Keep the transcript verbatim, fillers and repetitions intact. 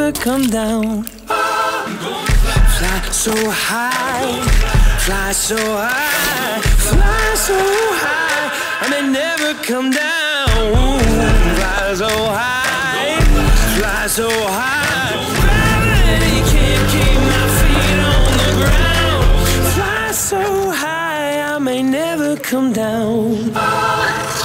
never come down. Fly so high, fly so high, fly so high, I may never come down. Fly so high, fly so high, gravity can't keep my feet on the ground. Fly so high, I may never come down.